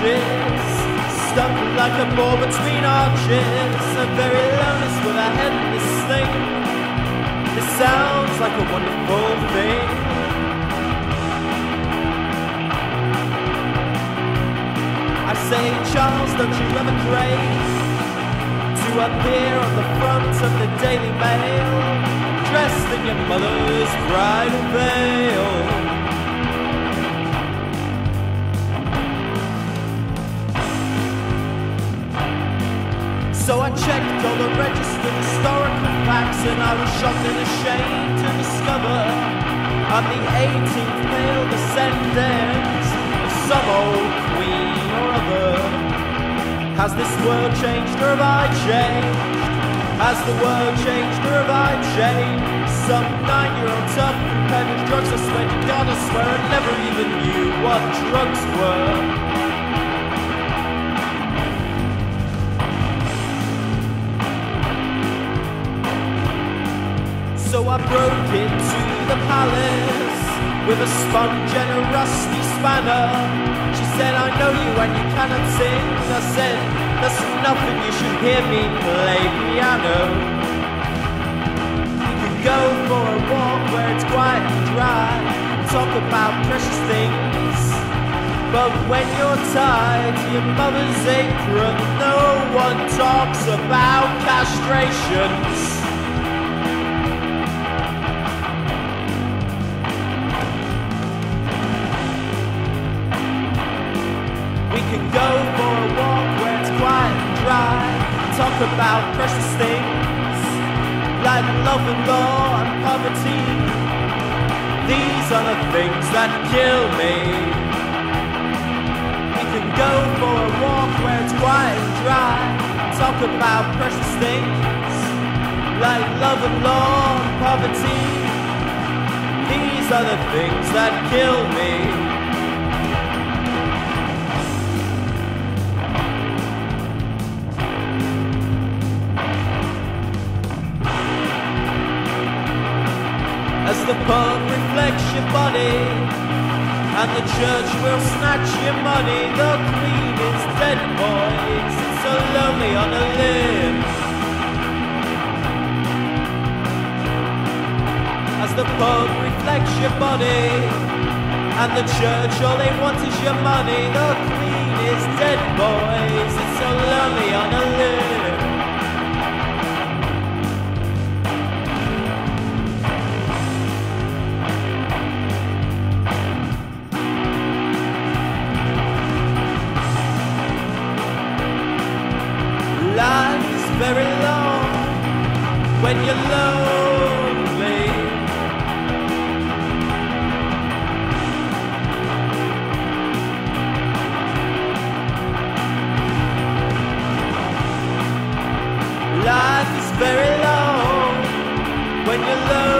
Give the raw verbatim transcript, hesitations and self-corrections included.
torches, stuck like a ball between arches. I'm very lonely with a head in this thing. This sounds like a wonderful thing. I say, Charles, don't you ever crave to appear on the front of the Daily Mail, dressed in your mother's bridal veil? So I checked all the registered historical facts, and I was shocked and ashamed to discover I'm the eighteenth male descendant of some old queen or other. Has this world changed or have I changed? Has the world changed or have I changed? Some nine-year-old tough who peddled drugs, I swear to God, I swear I never even knew what drugs were. So I broke into the palace with a sponge and a rusty spanner. She said, I know you and you cannot sing. I said, that's nothing, you should hear me play piano. You can go for a walk where it's quiet and dry, talk about precious things. But when you're tied to your mother's apron, no one talks about castrations. We can go for a walk where it's quiet and dry, talk about precious things like love and law and poverty. These are the things that kill me. We can go for a walk where it's quiet and dry, talk about precious things like love and law and poverty. These are the things that kill me. As the pub reflects your body and the church will snatch your money, the queen is dead, boys, it's so lonely on a limb. As the pub reflects your body and the church, all they want is your money, the queen is dead, boys, it's so lonely on a limb. Life is very long when you're lonely. Life is very long when you're lonely.